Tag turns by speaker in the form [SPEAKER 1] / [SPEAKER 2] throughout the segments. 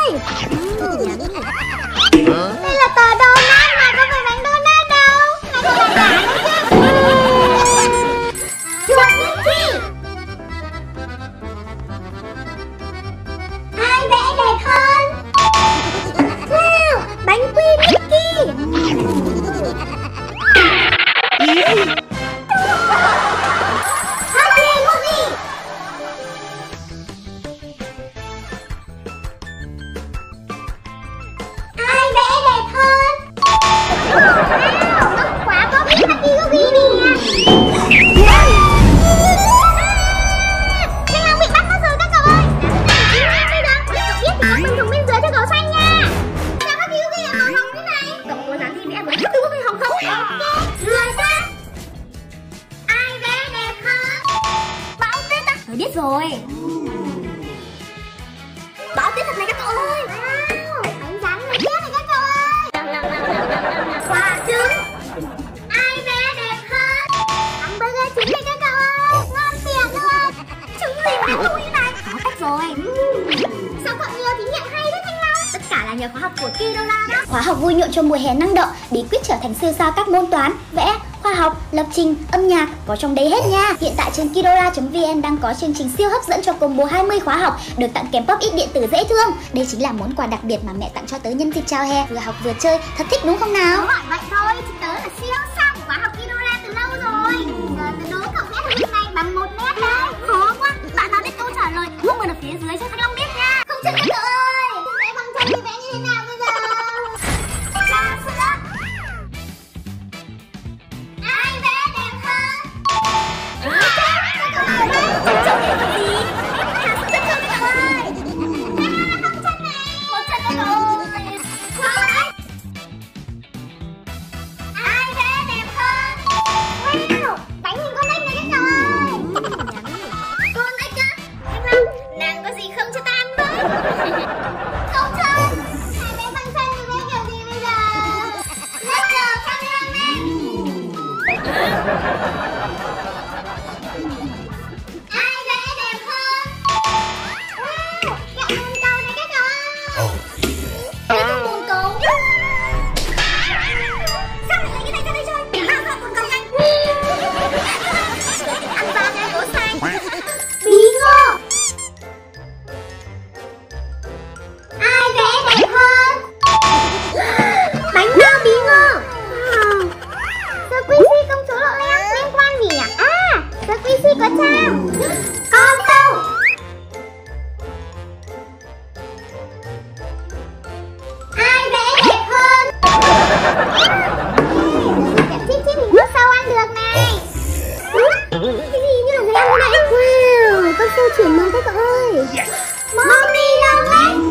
[SPEAKER 1] ơi. Đây là tờ donut mà, có phải bánh donut đâu. Này là giả đấy chứ. Chuột linh chi. Ai vẽ đẹp hơn? Wow, bánh quy Mickey.
[SPEAKER 2] Biết rồi. Bão tuyết thật này các cậu ơi.
[SPEAKER 1] Wow, bánh rán này tuyết này các cậu ơi.
[SPEAKER 2] Quả trứng.
[SPEAKER 1] Ai vẽ đẹp hơn? Hamburger trứng này các cậu ơi. Ngon tuyệt luôn.
[SPEAKER 2] Trứng gì mà đẹp như này? Có cách rồi.
[SPEAKER 1] Sao cậu nhiều thí nghiệm hay thế Thanh Long?
[SPEAKER 2] Tất cả là nhờ khóa học của Kidola đó.
[SPEAKER 3] Khóa học vui nhộn cho mùa hè năng động, bí quyết trở thành siêu sao các môn toán, vẽ, khoa học, lập trình, âm nhạc có trong đây hết nha. Hiện tại trên kidola.vn đang có chương trình siêu hấp dẫn cho combo 20 khóa học được tặng kèm pop ít điện tử dễ thương. Đây chính là món quà đặc biệt mà mẹ tặng cho tớ nhân dịp chào hè, vừa học vừa chơi, thật thích đúng không nào?
[SPEAKER 1] Đúng rồi, vậy thôi, chứ tớ là siêu sao của khóa học Kidola từ lâu rồi. Giờ tớ đố cậu vẽ hình này bằng 1 mét đấy.
[SPEAKER 2] Khó quá. Bạn nào biết câu trả lời comment ở phía dưới cho Thanh Long biết nha.
[SPEAKER 1] Không chừng các cậu ơi. Vẽ bằng chân thì vẽ như thế nào bây giờ? Trà sữa. Ai vẽ đẹp hơn? Các cậu ơi,
[SPEAKER 2] Trông đẹp là gì?
[SPEAKER 1] chất chân các cậu ơi. Bóng chân này.
[SPEAKER 2] Một chân các cậu ơi.
[SPEAKER 1] Ai vẽ đẹp hơn? Wow, bánh hình con ếch này các cậu ơi.
[SPEAKER 2] Con ếch á? Thanh Long, nàng có gì không cho ta ăn với?
[SPEAKER 1] Không chơi. Hai bé bằng chân thì vẽ kiểu gì bây giờ? Let's go, cameraman. Ai vẽ đẹp hơn? Wow, kẹo môn cầu này các cậu ơi.
[SPEAKER 2] Đây con bồn cầu. Sao lại lấy cái này ra đây chơi? Nào ra bồn cầu nhanh. Ăn ba cái đố sai.
[SPEAKER 1] Bí ngô. Ai vẽ đẹp hơn? Bánh bao bí ngô. Squishy công chúa lộ leo liên quan gì nhỉ? À, Squishy có trao. Con sâu. Ai vẽ đẹp hơn? Đẹp chít chít hình con sâu ăn được này. Cái gì như là người ăn vậy? Wow, con sâu chuyển màu các cậu ơi. Mommy long lếch.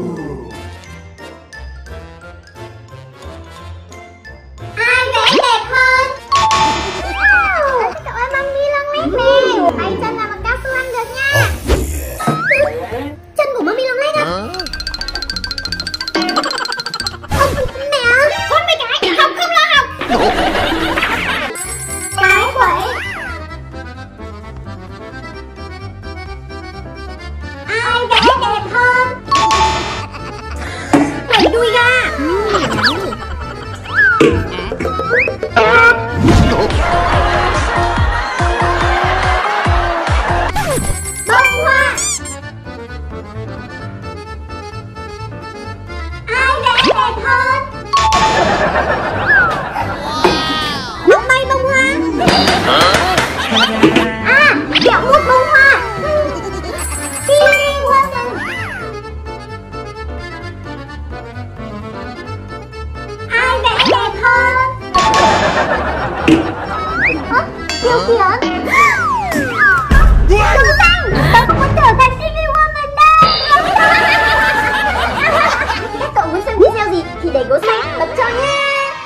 [SPEAKER 1] Ai vẽ đẹp hơn? Wow, các cậu ơi, mommy long lếch nè. Tay chân là bằng cao su ăn được nha. Chân của mommy long lếch á? Mẹ, con mấy cái học không lo học. Cái quẩy. Ai vẽ đẹp hơn?
[SPEAKER 2] Quẩy đuôi gà.
[SPEAKER 1] Bông hoa. Ai vẽ đẹp hơn? Bông bay bông hoa. À, kẹo mút bông hoa. Kiwi Golden. Ai vẽ đẹp hơn? Kiều Kiển. Đừng xanh, tớ không muốn trở thành TV Woman đâu. Các cậu muốn xem video gì thì để gấu xanh bấm cho nha.